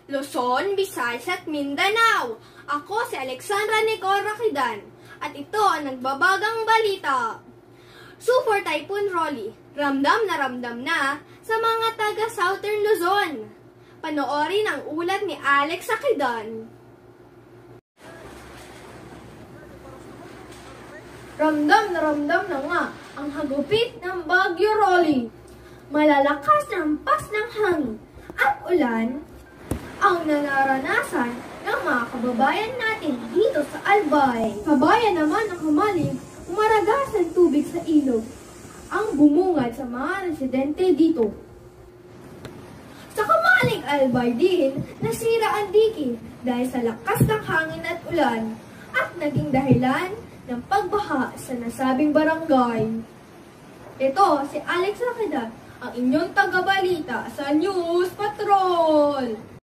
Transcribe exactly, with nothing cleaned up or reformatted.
Luzon, Visayas at Mindanao. Ako si Alexandra Nicole Rakidan at ito ang nagbabagang balita. Super Typhoon Rolly, ramdam na ramdam na sa mga taga Southern Luzon. Panoorin ang ulat ni Alex Rakidan. Ramdam na ramdam na nga ang hagupit ng Bagyo Rolly. Malalakas na hampas ng hangin at ulan ang nanaranasan ng mga kababayan natin dito sa Albay. Kabayan naman ang humaling umaragas ng tubig sa ilog ang bumungad sa mga residente dito. Sa kamaling Albay din, nasira ang diki dahil sa lakas ng hangin at ulan at naging dahilan ng pagbaha sa nasabing barangay. Ito si Alex Rakidan, ang inyong tagabalita sa News Patrol.